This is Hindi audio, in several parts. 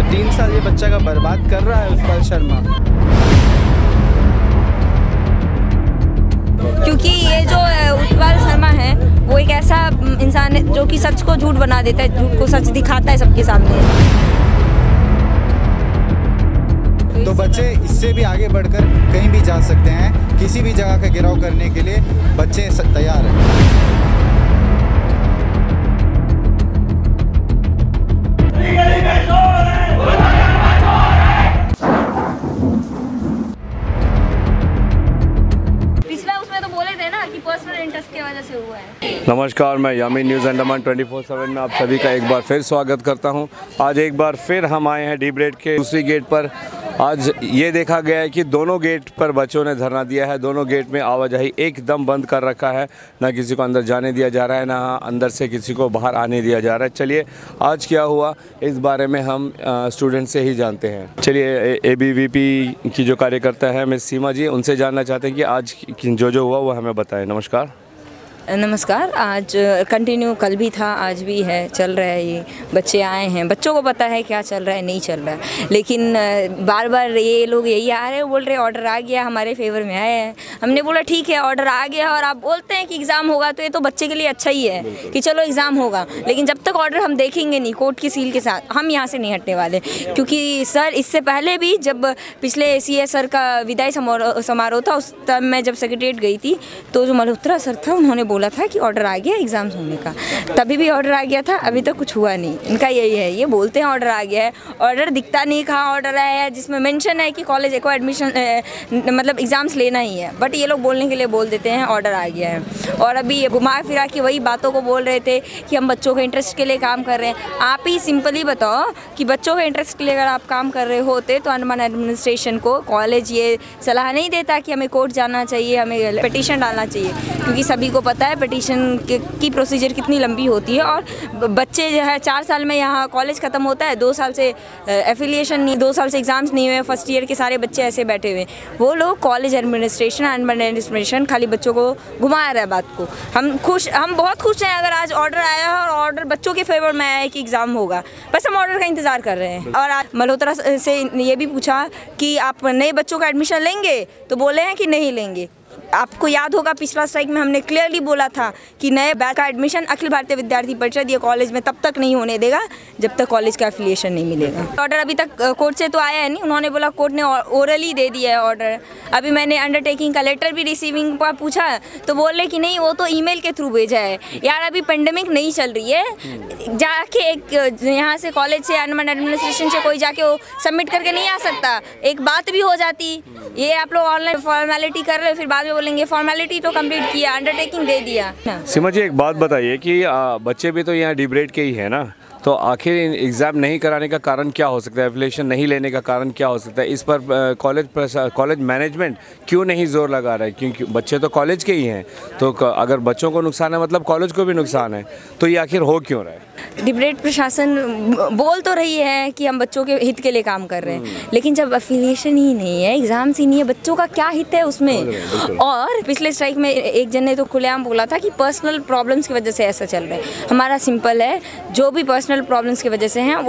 3 साल ये बच्चा का बर्बाद कर रहा है उत्पल शर्मा। क्योंकि ये जो उत्पल शर्मा है वो एक ऐसा इंसान है जो कि सच को झूठ बना देता है, झूठ को सच दिखाता है सबके सामने। तो बच्चे इससे भी आगे बढ़कर कहीं भी जा सकते हैं, किसी भी जगह का घेराव करने के लिए बच्चे तैयार हैं। पर्सनल इंटरेस्ट की वजह से हुआ है। नमस्कार, मैं यामी न्यूज़ अंडमान 24/7 में आप सभी का एक बार फिर स्वागत करता हूं। आज एक बार फिर हम आए हैं डी ब्रेड के दूसरी गेट पर। आज ये देखा गया है कि दोनों गेट पर बच्चों ने धरना दिया है। दोनों गेट में आवाजाही एकदम बंद कर रखा है, ना किसी को अंदर जाने दिया जा रहा है, ना अंदर से किसी को बाहर आने दिया जा रहा है। चलिए आज क्या हुआ इस बारे में हम स्टूडेंट से ही जानते हैं। चलिए ABVP की जो कार्यकर्ता है मिस सीमा जी, उनसे जानना चाहते हैं कि आज जो हुआ वो हमें बताएं। नमस्कार। नमस्कार। आज कंटिन्यू, कल भी था, आज भी है, चल रहा है। ये बच्चे आए हैं, बच्चों को पता है क्या चल रहा है, नहीं चल रहा है, लेकिन बार बार ये लोग यही आ रहे हैं, बोल रहे ऑर्डर आ गया, हमारे फेवर में आया है। हमने बोला ठीक है, ऑर्डर आ गया और आप बोलते हैं कि एग्ज़ाम होगा, तो ये तो बच्चे के लिए अच्छा ही है कि चलो एग्ज़ाम होगा, लेकिन जब तक ऑर्डर हम देखेंगे नहीं कोर्ट की सील के साथ, हम यहाँ से नहीं हटने वाले। क्योंकि सर इससे पहले भी जब पिछले CS सर का विदाई समारोह था, उस टाइम मैं जब सेक्रेटरीट गई थी तो जो मल्होत्रा सर था उन्होंने बोला था कि ऑर्डर आ गया एग्ज़ाम्स होने का, तभी भी ऑर्डर आ गया था, अभी तक कुछ हुआ नहीं। इनका यही है, ये बोलते हैं ऑर्डर आ गया है, ऑर्डर दिखता नहीं कहाँ ऑर्डर आया है जिसमें मेंशन है कि कॉलेज को एडमिशन मतलब एग्ज़ाम्स लेना ही है, बट ये लोग बोलने के लिए बोल देते हैं ऑर्डर आ गया है। और अभी घुमा फिरा के वही बातों को बोल रहे थे कि हम बच्चों के इंटरेस्ट के लिए काम कर रहे हैं। आप ही सिंपली बताओ कि बच्चों के इंटरेस्ट के लिए अगर आप काम कर रहे होते तो अंडमान एडमिनिस्ट्रेशन को कॉलेज ये सलाह नहीं देता कि हमें कोर्ट जाना चाहिए, हमें पिटीशन डालना चाहिए, क्योंकि सभी को पता है पिटीशन की प्रोसीजर कितनी लंबी होती है। और बच्चे जो है 4 साल में यहाँ कॉलेज ख़त्म होता है, 2 साल से एफिलिएशन नहीं, 2 साल से एग्ज़ाम्स नहीं हुए, फर्स्ट ईयर के सारे बच्चे ऐसे बैठे हुए। वो लोग कॉलेज एडमिनिस्ट्रेशन एडमिनिस्ट्रेशन खाली बच्चों को घुमा रहा है बात को। हम बहुत खुश हैं अगर आज ऑर्डर आया है और ऑर्डर बच्चों के फेवर में आया है कि एग्ज़ाम होगा, बस हम ऑर्डर का इंतज़ार कर रहे हैं। और आज मल्होत्रा से ये भी पूछा कि आप नए बच्चों का एडमिशन लेंगे, तो बोले हैं कि नहीं लेंगे। आपको याद होगा पिछला स्ट्राइक में हमने क्लियरली बोला था कि नए बैच का एडमिशन अखिल भारतीय विद्यार्थी परिषद ये कॉलेज में तब तक नहीं होने देगा जब तक कॉलेज का एफिलिएशन नहीं मिलेगा। ऑर्डर अभी तक कोर्ट से तो आया है नहीं, उन्होंने बोला कोर्ट ने ओरली दे दिया है ऑर्डर। अभी मैंने अंडरटेकिंग का लेटर भी रिसीविंग का पूछा तो बोल रहे कि नहीं वो तो ईमेल के थ्रू भेजा है। यार अभी पेंडेमिक नहीं चल रही है, जाके एक यहाँ से कॉलेज से अंडमान एडमिनिस्ट्रेशन से कोई जाके वो सबमिट करके नहीं आ सकता, एक बात भी हो जाती। ये आप लोग ऑनलाइन फॉर्मेलिटी कर रहे हो, फिर बाद में बोलेंगे फॉर्मेलिटी तो कंप्लीट किया, अंडरटेकिंग दे दिया। सीमा जी एक बात बताइए कि बच्चे भी तो यहाँ डी ब्रेड के ही है ना, तो आखिर एग्ज़ाम नहीं कराने का कारण क्या हो सकता है, एफिलिएशन नहीं लेने का कारण क्या हो सकता है? इस पर कॉलेज मैनेजमेंट क्यों नहीं जोर लगा रहा है? क्योंकि बच्चे तो कॉलेज के ही हैं, तो अगर बच्चों को नुकसान है मतलब कॉलेज को भी नुकसान है, तो ये आखिर हो क्यों रहा है? डी ब्रेड प्रशासन बोल तो रही है कि हम बच्चों के हित के लिए काम कर रहे हैं, लेकिन जब एफिलिएशन ही नहीं है, एग्जाम्स ही नहीं है, बच्चों का क्या हित है उसमें? और पिछले स्ट्राइक में एक जन ने तो खुलेआम बोला था कि पर्सनल प्रॉब्लम्स की वजह से ऐसा चल रहा है। हमारा सिंपल है, जो भी पर्सनल प्रॉब्लम्स की वजह से हैं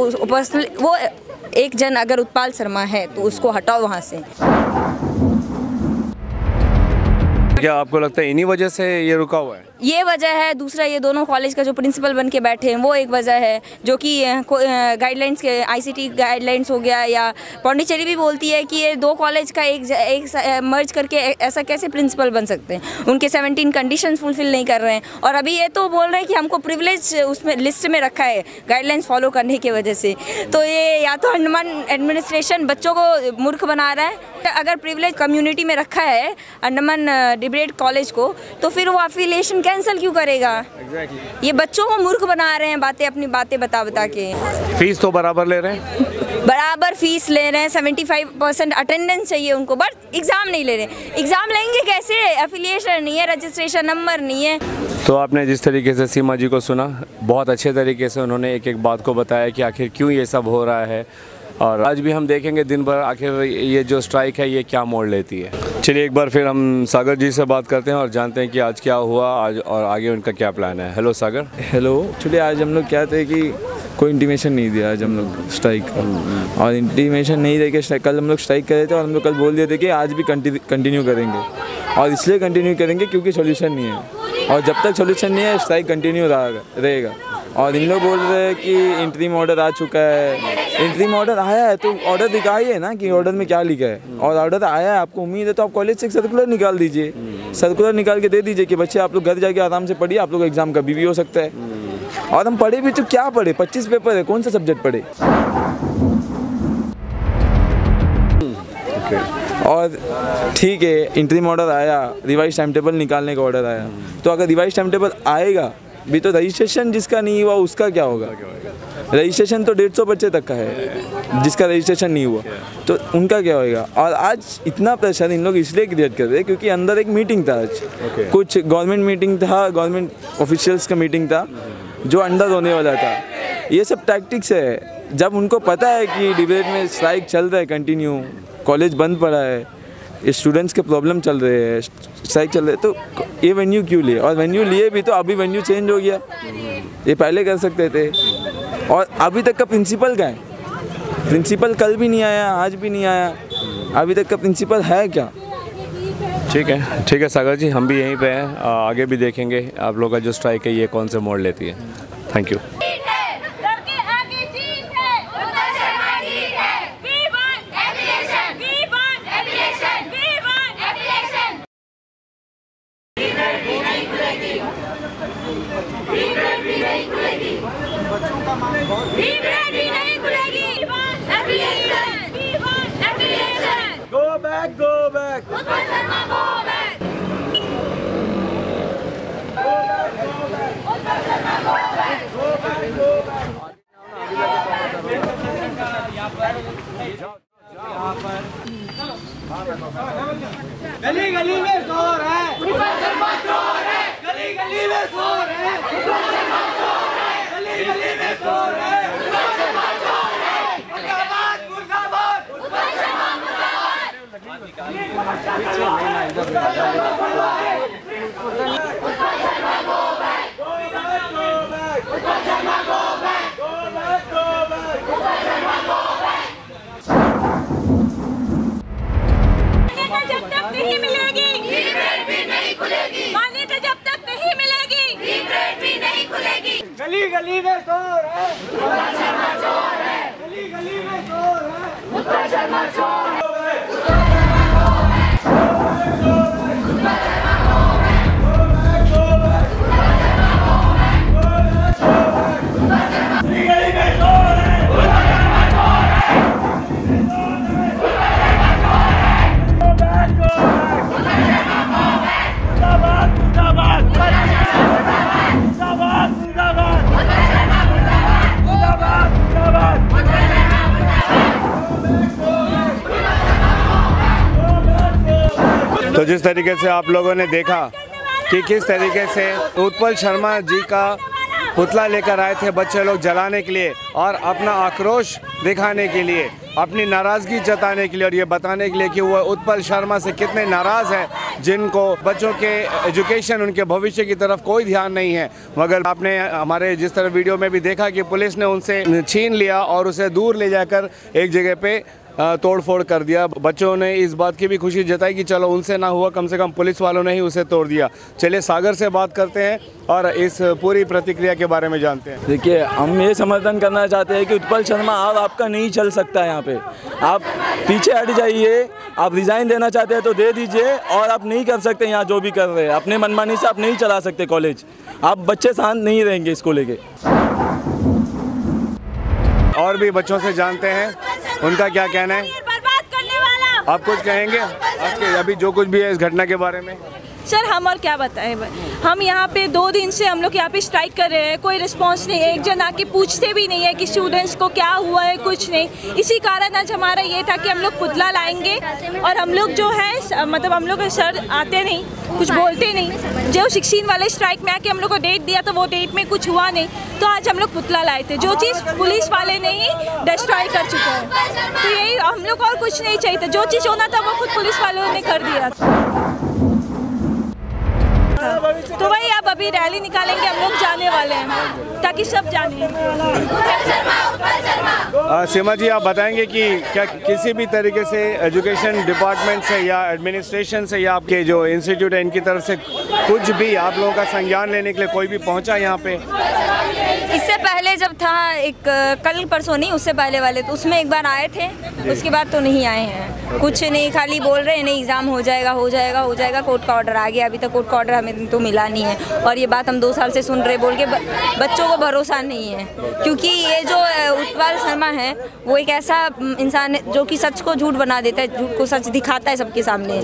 वो एक जन अगर उत्पल शर्मा है तो उसको हटाओ वहाँ से। क्या आपको लगता है इन्हीं वजह से ये रुका हुआ है? ये वजह है। दूसरा, ये दोनों कॉलेज का जो प्रिंसिपल बन के बैठे हैं वो एक वजह है, जो कि गाइडलाइंस के ICT गाइडलाइंस हो गया, या पौंडीचेरी भी बोलती है कि ये 2 कॉलेज का एक मर्ज करके ऐसा कैसे प्रिंसिपल बन सकते हैं। उनके 17 कंडीशंस फुलफिल नहीं कर रहे हैं, और अभी ये तो बोल रहे हैं कि हमको प्रिविलेज उसमें लिस्ट में रखा है गाइडलाइंस फॉलो करने की वजह से। तो ये या तो अंडमान एडमिनिस्ट्रेशन बच्चों को मूर्ख बना रहा है। अगर प्रिविलेज कम्युनिटी में रखा है अंडमान डी ब्रेड कॉलेज को, तो फिर वो एफिलिएशन कैंसिल क्यों करेगा? ये बच्चों को मूर्ख बना रहे हैं, अपनी बातें बता के। फीस तो बराबर ले रहे हैं, बराबर फीस ले रहे हैं, 75% अटेंडेंस चाहिए उनको, बट एग्ज़ाम नहीं ले रहे। एग्ज़ाम लेंगे कैसे? एफिलिएशन नहीं है, रजिस्ट्रेशन नंबर नहीं है। तो आपने जिस तरीके से सीमा जी को सुना, बहुत अच्छे तरीके से उन्होंने एक एक बात को बताया कि आखिर क्यों ये सब हो रहा है, और आज भी हम देखेंगे दिन भर आखिर ये जो स्ट्राइक है ये क्या मोड़ लेती है। चलिए एक बार फिर हम सागर जी से बात करते हैं और जानते हैं कि आज क्या हुआ आज और आगे उनका क्या प्लान है। हेलो सागर। हेलो। एक्चुअली आज हम लोग क्या थे कि कोई इंटीमेशन नहीं दिया आज हम लोग स्ट्राइक का, और इंटीमेशन नहीं दे के कल हम लोग स्ट्राइक कर रहे थे, और हम लोग कल बोल दिए थे कि आज भी कंटिन्यू करेंगे, और इसलिए कंटिन्यू करेंगे क्योंकि सोल्यूशन नहीं है, और जब तक सोल्यूशन नहीं है स्ट्राइक कंटिन्यू रहेगा। और इन लोग बोल रहे हैं कि इंटरिम ऑर्डर आ चुका है, इंटरिम ऑर्डर आया है तो ऑर्डर दिखाइए ना कि ऑर्डर में क्या लिखा है, और ऑर्डर आया है, आपको उम्मीद है तो आप कॉलेज से एक सर्कुलर निकाल दीजिए, सर्कुलर निकाल के दे दीजिए कि बच्चे आप लोग घर जाके आराम से पढ़िए, आप लोग एग्जाम कभी भी हो सकता है। और हम पढ़े भी तो क्या पढ़े, 25 पेपर है, कौन सा सब्जेक्ट पढ़े। और ठीक है, इंटरिम ऑर्डर आया, रिवाइज टाइम टेबल निकालने का ऑर्डर आया, तो अगर रिवाइज टाइम टेबल आएगा भी तो रजिस्ट्रेशन जिसका नहीं हुआ उसका क्या होगा। रजिस्ट्रेशन तो 150 बच्चे तक का है जिसका रजिस्ट्रेशन नहीं हुआ, तो उनका क्या होएगा। और आज इतना प्रेशर इन लोग इसलिए क्रिएट कर रहे हैं क्योंकि अंदर एक मीटिंग था आज, कुछ गवर्नमेंट मीटिंग था, गवर्नमेंट ऑफिशियल्स का मीटिंग था जो अंडर होने वाला था। ये सब टैक्टिक्स है, जब उनको पता है कि डिबेट में स्ट्राइक चल रहा है कंटिन्यू, कॉलेज बंद पड़ा है, स्टूडेंट्स के प्रॉब्लम चल रहे हैं, स्ट्राइक चल रहे हैं, तो ये वेन्यू क्यों लिए। और वेन्यू लिए भी तो अभी वेन्यू चेंज हो गया, ये पहले कर सकते थे। और अभी तक का प्रिंसिपल क्या है, प्रिंसिपल कल भी नहीं आया, आज भी नहीं आया, अभी तक का प्रिंसिपल है क्या। ठीक है सागर जी, हम भी यहीं पे हैं, आगे भी देखेंगे आप लोग का जो स्ट्राइक है ये कौन से मोड़ लेती है। Thank you. Go back. गली गली में शोर है, गली गली में शोर है, गली गली में शोर है। गली गली में शोर है, गली गली में शोर है। तो जिस तरीके से आप लोगों ने देखा कि किस तरीके से उत्पल शर्मा जी का पुतला लेकर आए थे बच्चे लोग जलाने के लिए और अपना आक्रोश दिखाने के लिए, अपनी नाराज़गी जताने के लिए और ये बताने के लिए कि वो उत्पल शर्मा से कितने नाराज़ हैं, जिनको बच्चों के एजुकेशन, उनके भविष्य की तरफ कोई ध्यान नहीं है। मगर आपने हमारे जिस तरह वीडियो में भी देखा कि पुलिस ने उनसे छीन लिया और उसे दूर ले जाकर एक जगह पे तोड़फोड़ कर दिया। बच्चों ने इस बात की भी खुशी जताई कि चलो उनसे ना हुआ, कम से कम पुलिस वालों ने ही उसे तोड़ दिया। चलिए सागर से बात करते हैं और इस पूरी प्रतिक्रिया के बारे में जानते हैं। देखिए, हम ये समर्थन करना चाहते हैं कि उत्पल शर्मा अब आपका नहीं चल सकता है, यहाँ पे आप पीछे हट जाइए। आप रिज़ाइन देना चाहते हैं तो दे दीजिए, और आप नहीं कर सकते यहाँ जो भी कर रहे हैं, अपने मनमानी से आप नहीं चला सकते कॉलेज। आप बच्चे शांत नहीं रहेंगे इसको लेके। और भी बच्चों से जानते हैं उनका क्या कहना है। बर्बाद करने वाला। आप कुछ कहेंगे आज के अभी जो कुछ भी है इस घटना के बारे में? सर हम और क्या बताएं, हम यहाँ पे 2 दिन से हम लोग यहाँ पे स्ट्राइक कर रहे हैं, कोई रिस्पांस नहीं है, एक जन आके पूछते भी नहीं है कि स्टूडेंट्स को क्या हुआ है, कुछ नहीं। इसी कारण आज हमारा ये था कि हम लोग पुतला लाएंगे और हम लोग जो है मतलब हम लोग सर आते नहीं, कुछ बोलते नहीं। जो 16 वाले स्ट्राइक में आके हम लोग को डेट दिया तो वो डेट में कुछ हुआ नहीं, तो आज हम लोग पुतला लाए थे, जो चीज़ पुलिस वाले ने ही डिस्ट्रॉय कर चुके हैं। तो यही हम लोग और कुछ नहीं चाहिए था, जो चीज़ होना था वो खुद पुलिस वालों ने कर दिया। तो वही अब अभी रैली निकालेंगे, हम लोग जाने वाले हैं। ताकि सब जाने। सीमा जी, आप बताएंगे कि क्या किसी भी तरीके से एजुकेशन डिपार्टमेंट से या एडमिनिस्ट्रेशन से या आपके जो इंस्टीट्यूट है इनकी तरफ से कुछ भी आप लोगों का संज्ञान लेने के लिए कोई भी पहुंचा यहाँ पे? इससे पहले जब था एक कल परसों नहीं, उससे पहले वाले तो उसमें एक बार आए थे, उसके बाद तो नहीं आए हैं। कुछ नहीं, खाली बोल रहे हैं नहीं एग्ज़ाम हो जाएगा हो जाएगा हो जाएगा, कोर्ट का ऑर्डर आ गया, अभी तक कोर्ट का ऑर्डर हमें तो मिला नहीं है। और ये बात हम 2 साल से सुन रहे, बोल के बच्चों को भरोसा नहीं है, क्योंकि ये जो उत्पल शर्मा है वो एक ऐसा इंसान है जो कि सच को झूठ बना देता है, झूठ को सच दिखाता है सबके सामने।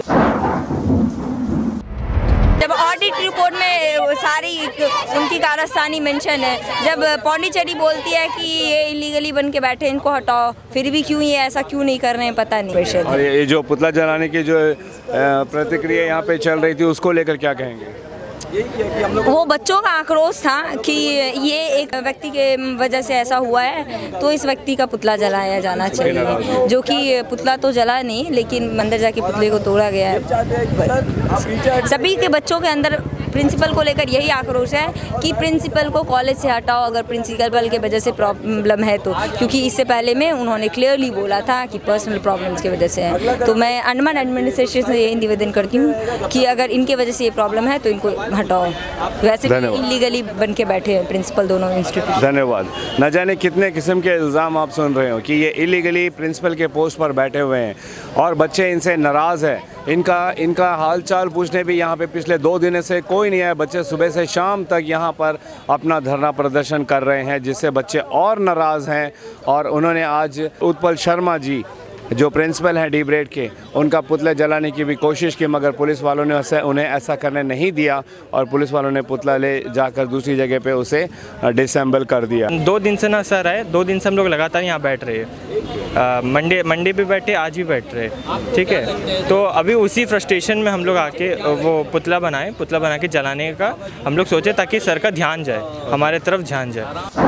जब ऑडिट रिपोर्ट में सारी उनकी कारस्तानी मेंशन है, जब पौंडीचेरी बोलती है कि ये इलीगली बन के बैठे, इनको हटाओ, फिर भी क्यों ये ऐसा क्यों नहीं कर रहे हैं पता नहीं। और ये जो पुतला जलाने की जो प्रतिक्रिया यहाँ पे चल रही थी उसको लेकर क्या कहेंगे? वो बच्चों का आक्रोश था कि ये एक व्यक्ति के वजह से ऐसा हुआ है, तो इस व्यक्ति का पुतला जलाया जाना चाहिए, जो कि पुतला तो जला नहीं लेकिन अंदर जाके पुतले को तोड़ा गया है। सभी के बच्चों के अंदर प्रिंसिपल को लेकर यही आक्रोश है कि प्रिंसिपल को कॉलेज से हटाओ अगर प्रिंसिपल के वजह से प्रॉब्लम है तो, क्योंकि इससे पहले में उन्होंने क्लियरली बोला था कि पर्सनल प्रॉब्लम्स की वजह से है। तो मैं अंडमान एडमिनिस्ट्रेशन से यही निवेदन करती हूँ कि अगर इनके वजह से ये प्रॉब्लम है तो इनको हटाओ। वैसे इलीगली बन के बैठे हैं प्रिंसिपल दोनों इंस्टीट्यूट। धन्यवाद। न जाने कितने किस्म के इल्ज़ाम आप सुन रहे हो कि ये इलीगली प्रिंसिपल के पोस्ट पर बैठे हुए हैं और बच्चे इनसे नाराज़ है। इनका हाल चाल पूछने भी यहाँ पे पिछले 2 दिन से कोई नहीं आया। बच्चे सुबह से शाम तक यहाँ पर अपना धरना प्रदर्शन कर रहे हैं, जिससे बच्चे और नाराज़ हैं। और उन्होंने आज उत्पल शर्मा जी जो प्रिंसिपल हैं डी ब्रेड के, उनका पुतला जलाने की भी कोशिश की, मगर पुलिस वालों ने उन्हें ऐसा करने नहीं दिया और पुलिस वालों ने पुतला ले जाकर दूसरी जगह पे उसे डिसेंबल कर दिया। 2 दिन से ना सर है, 2 दिन से हम लोग लगातार यहाँ बैठ रहे हैं। मंडे भी बैठे, आज भी बैठ रहे, ठीक है। तो अभी उसी फ्रस्ट्रेशन में हम लोग आके वो पुतला बना के जलाने का हम लोग सोचे ताकि सर का ध्यान जाए, हमारे तरफ ध्यान जाए।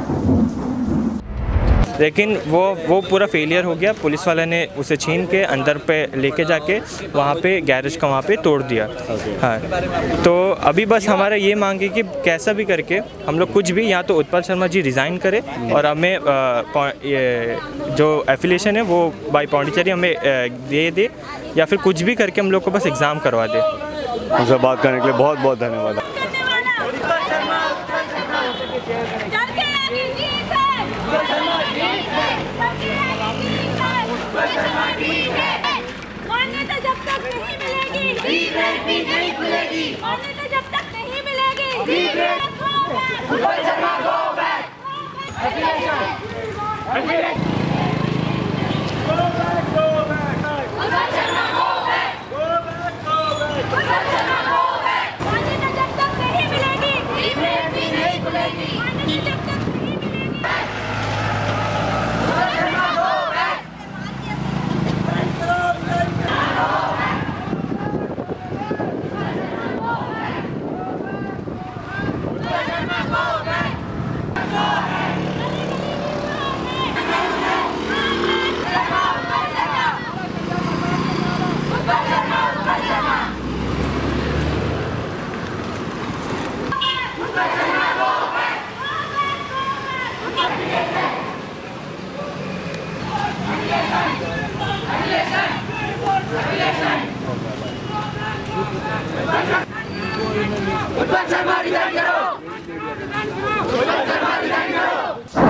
लेकिन वो पूरा फेलियर हो गया। पुलिस वाले ने उसे छीन के अंदर पे लेके जाके वहाँ पे गैरेज का वहाँ पे तोड़ दिया। हाँ, तो अभी बस हमारा ये मांग है कि कैसा भी करके हम लोग कुछ भी, या तो उत्पल शर्मा जी रिज़ाइन करें और हमें ये जो एफिलिएशन है वो बाई पौंडीचेरी हमें दे, या फिर कुछ भी करके हम लोग को बस एग्ज़ाम करवा दे। हमसे बात करने के लिए बहुत बहुत धन्यवाद। मान्यता जब तक नहीं मिलेगी, डी-ब्रेड भी नहीं खुलेगी। मान्यता जब तक नहीं मिलेगी, डी-ब्रेड उत्पल शर्मा गो बैक। मान्यता जब तक नहीं मिलेगी, डी-ब्रेड भी नहीं खुलेगी। मान्यता जब तक नहीं मिलेगी, उत्पल शर्मा रिजाइन करो। उत्पल शर्मा रिजाइन करो।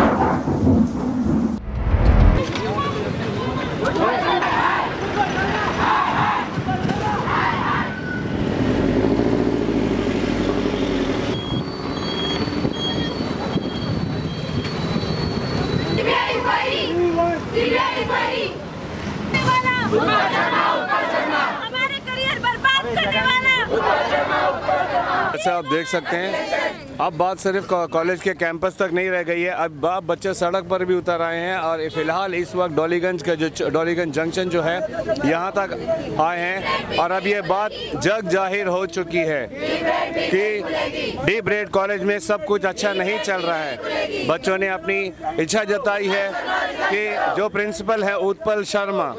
हमारे करियर बर्बाद करने वाला। अच्छा, आप देख सकते हैं अब बात सिर्फ कॉलेज के कैंपस तक नहीं रह गई है, अब बच्चे सड़क पर भी उतर आए हैं और फ़िलहाल इस वक्त डोलीगंज जंक्शन जो है यहाँ तक आए हैं। और अब ये बात जग जाहिर हो चुकी है कि डी ब्रेड कॉलेज में सब कुछ अच्छा नहीं चल रहा है। बच्चों ने अपनी इच्छा जताई है कि जो प्रिंसिपल है उत्पल शर्मा,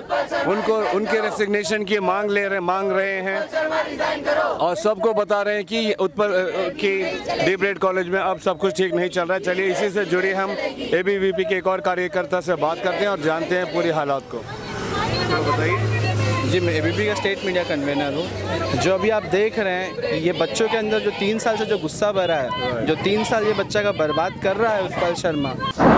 उनके रेसिग्नेशन की मांग रहे हैं और सबको बता रहे हैं कि उत्पल उत्पल की डी ब्रेड कॉलेज में अब सब कुछ ठीक नहीं चल रहा है। चलिए इसी से जुड़ी हम ABVP के एक और कार्यकर्ता से बात करते हैं और जानते हैं पूरी हालात को। तो बताइए। जी, मैं ABVP का स्टेट मीडिया कन्वेनर हूँ। जो अभी आप देख रहे हैं ये बच्चों के अंदर जो 3 साल से जो गुस्सा भरा है, जो 3 साल ये बच्चा का बर्बाद कर रहा है उत्पल शर्मा,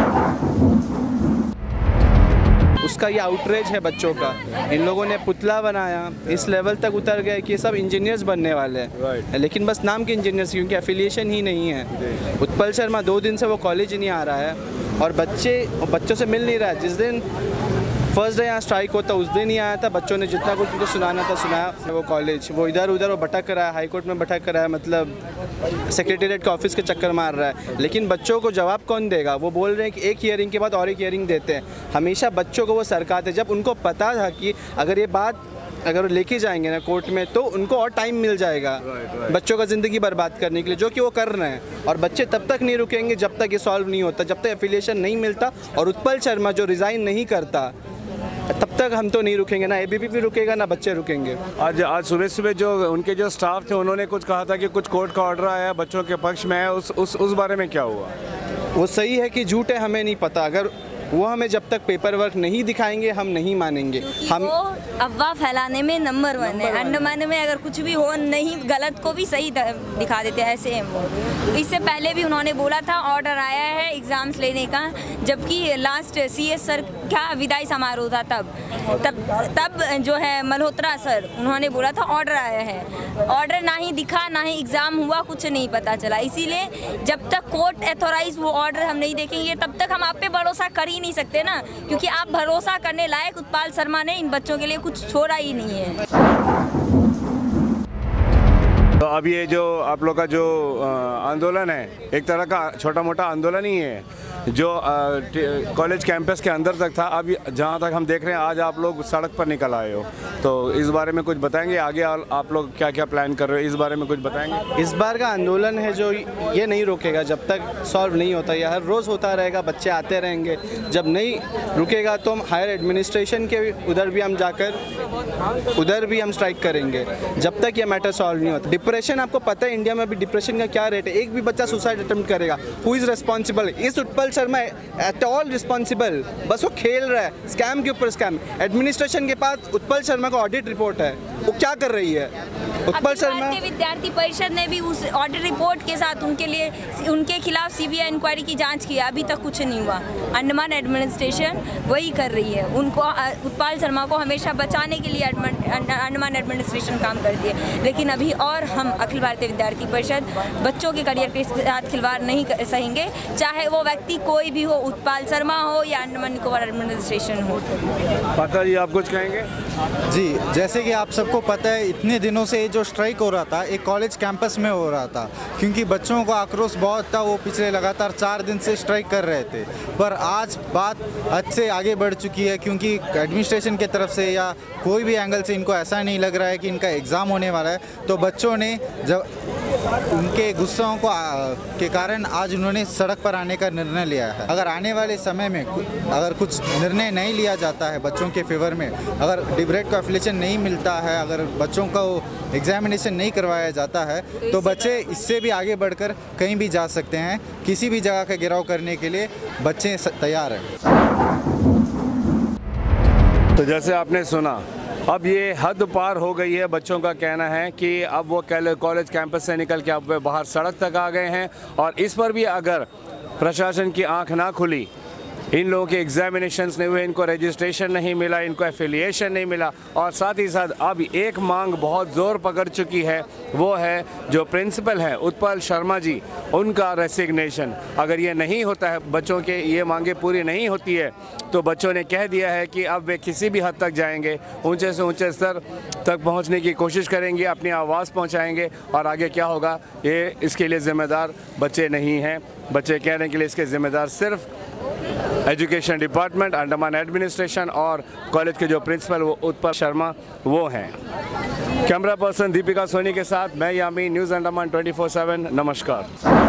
उसका ये आउटरीच है बच्चों का। इन लोगों ने पुतला बनाया, इस लेवल तक उतर गए कि सब इंजीनियर्स बनने वाले हैं, लेकिन बस नाम के इंजीनियर्स, क्योंकि एफिलिएशन ही नहीं है। उत्पल शर्मा 2 दिन से वो कॉलेज नहीं आ रहा है और बच्चों से मिल नहीं रहा है। जिस दिन फर्स्ट डे यहाँ स्ट्राइक होता उस दिन ही आया था, बच्चों ने जितना कुछ उनको सुनाना था सुनाया। वो कॉलेज वो इधर उधर वो भटक रहा है, हाई कोर्ट में भटक रहा है, मतलब सेक्रेटेरिएट के ऑफिस के चक्कर मार रहा है। लेकिन बच्चों को जवाब कौन देगा? वो बोल रहे हैं कि एक हियरिंग के बाद और एक हियरिंग देते हैं। हमेशा बच्चों को वो सरकाते, जब उनको पता था कि अगर ये बात अगर लेके जाएंगे ना कोर्ट में तो उनको और टाइम मिल जाएगा बच्चों का ज़िंदगी बर्बाद करने के लिए, जो कि वो कर रहे हैं। और बच्चे तब तक नहीं रुकेंगे जब तक ये सॉल्व नहीं होता, जब तक एफिलिएशन नहीं मिलता और उत्पल शर्मा जो रिज़ाइन नहीं करता तब तक हम तो नहीं रुकेंगे। ना ABVP रुकेगा ना बच्चे रुकेंगे। आज सुबह जो उनके जो स्टाफ थे उन्होंने कुछ कहा था कि कुछ कोर्ट का ऑर्डर आया बच्चों के पक्ष में है, उस बारे में क्या हुआ? वो सही है कि झूठ है, हमें नहीं पता। अगर वो हमें जब तक पेपर वर्क नहीं दिखाएंगे हम नहीं मानेंगे। हम अफवाह फैलाने में नंबर 1 है। अंडमान में अगर कुछ भी हो नहीं गलत को भी सही दिखा देते हैं, ऐसे हैं वो। इससे पहले भी उन्होंने बोला था ऑर्डर आया है एग्ज़ाम्स लेने का, जबकि लास्ट CS सर क्या विदाई समारोह था तब जो है मल्होत्रा सर उन्होंने बोला था ऑर्डर आया है। ऑर्डर ना ही दिखा ना ही एग्ज़ाम हुआ, कुछ नहीं पता चला। इसीलिए जब तक कोर्ट एथोराइज वो ऑर्डर हम नहीं देखेंगे तब तक हम आप पे भरोसा कर ही नहीं सकते ना, क्योंकि आप भरोसा करने लायक उत्पल शर्मा ने इन बच्चों के लिए कुछ छोड़ा ही नहीं है। तो अब ये जो आप लोग का जो आंदोलन है एक तरह का छोटा मोटा आंदोलन ही है जो कॉलेज कैंपस के अंदर तक था। अब जहाँ तक हम देख रहे हैं आज आप लोग सड़क पर निकल आए हो, तो इस बारे में कुछ बताएंगे? आगे आप लोग क्या क्या प्लान कर रहे हो इस बारे में कुछ बताएंगे? इस बार का आंदोलन है जो ये नहीं रुकेगा जब तक सॉल्व नहीं होता। ये हर रोज़ होता रहेगा, बच्चे आते रहेंगे। जब नहीं रुकेगा तो हम हायर एडमिनिस्ट्रेशन के उधर भी हम जाकर उधर भी हम स्ट्राइक करेंगे जब तक ये मैटर सॉल्व नहीं होता। डिप्रेशन, आपको पता है इंडिया में अभी डिप्रेशन का क्या रेट है। एक भी बच्चा सुसाइड अटेम्प्ट करेगा, हु इज़ रिस्पॉन्सिबल? इस Utpal Sharma at all responsible? बस वो खेल रहा है, स्कैम के ऊपर स्कैम। एडमिनिस्ट्रेशन के पास उत्पल शर्मा का ऑडिट रिपोर्ट है, वो क्या कर रही है उत्पल शर्मा? विद्यार्थी परिषद ने भी उस ऑडिट रिपोर्ट के साथ उनके खिलाफ CBI इंक्वायरी की जांच की, अभी तक कुछ नहीं हुआ। अंडमान एडमिनिस्ट्रेशन वही कर रही है, उनको उत्पल शर्मा को हमेशा बचाने के लिए अंडमान एडमिनिस्ट्रेशन काम करती है। लेकिन अभी और हम अखिल भारतीय विद्यार्थी परिषद बच्चों के करियर के साथ खिलवाड़ नहीं सहेंगे, चाहे वो व्यक्ति कोई भी हो, उत्पल शर्मा हो या अंडमान निकोबार एडमिनिस्ट्रेशन हो। पता जी आप कुछ कहेंगे? जी, जैसे कि आप सबको पता है इतने दिनों से जो स्ट्राइक हो रहा था एक कॉलेज कैंपस में हो रहा था, क्योंकि बच्चों को आक्रोश बहुत था। वो पिछले लगातार 4 दिन से स्ट्राइक कर रहे थे, पर आज बात हद से आगे बढ़ चुकी है, क्योंकि एडमिनिस्ट्रेशन की तरफ से या कोई भी एंगल से इनको ऐसा नहीं लग रहा है कि इनका एग्ज़ाम होने वाला है। तो बच्चों ने जब उनके गुस्सों के कारण आज उन्होंने सड़क पर आने का निर्णय लिया है। अगर आने वाले समय में अगर कुछ निर्णय नहीं लिया जाता है बच्चों के फेवर में, अगर डी ब्रेड का एफिलिएशन नहीं मिलता है, अगर बच्चों को एग्जामिनेशन नहीं करवाया जाता है, तो बच्चे इससे भी आगे बढ़कर कहीं भी जा सकते हैं। किसी भी जगह का घेराव करने के लिए बच्चे तैयार हैं। तो जैसे आपने सुना, अब ये हद पार हो गई है। बच्चों का कहना है कि अब वो कॉलेज कैंपस से निकल के अब वे बाहर सड़क तक आ गए हैं, और इस पर भी अगर प्रशासन की आंख ना खुली, इन लोगों के एग्जामिनेशंस नहीं हुए, इनको रजिस्ट्रेशन नहीं मिला, इनको एफिलिएशन नहीं मिला, और साथ ही साथ अब एक मांग बहुत ज़ोर पकड़ चुकी है, वो है जो प्रिंसिपल हैं उत्पल शर्मा जी, उनका रेसिग्नेशन। अगर ये नहीं होता है, बच्चों के ये मांगे पूरी नहीं होती है, तो बच्चों ने कह दिया है कि अब वे किसी भी हद तक जाएंगे, ऊंचे से ऊंचे स्तर तक पहुंचने की कोशिश करेंगे, अपनी आवाज़ पहुंचाएंगे, और आगे क्या होगा ये इसके लिए ज़िम्मेदार बच्चे नहीं हैं। बच्चे कहने के लिए इसके ज़िम्मेदार सिर्फ एजुकेशन डिपार्टमेंट, अंडमान एडमिनिस्ट्रेशन और कॉलेज के जो प्रिंसिपल वो उत्पल शर्मा वो हैं। कैमरा पर्सन दीपिका सोनी के साथ मैं यामी, न्यूज़ अंडमान 24/7। नमस्कार।